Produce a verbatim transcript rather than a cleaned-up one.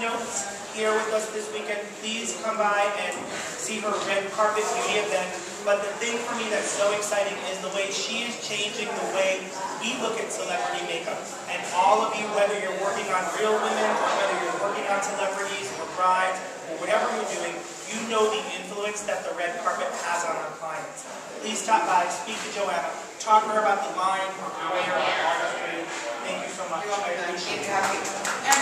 keynotes here with us this weekend. Please come by and see her red carpet beauty event. But the thing for me that's so exciting is the way she is changing the way we look at celebrity makeup. And all of you, whether you're working on real women or whether you're working on celebrities or brides or whatever you're doing, you know the influence that the red carpet has on our clients. Please stop by, speak to Joanna, talk to her about the line, her career, her artistry. Thank you so much. I appreciate it.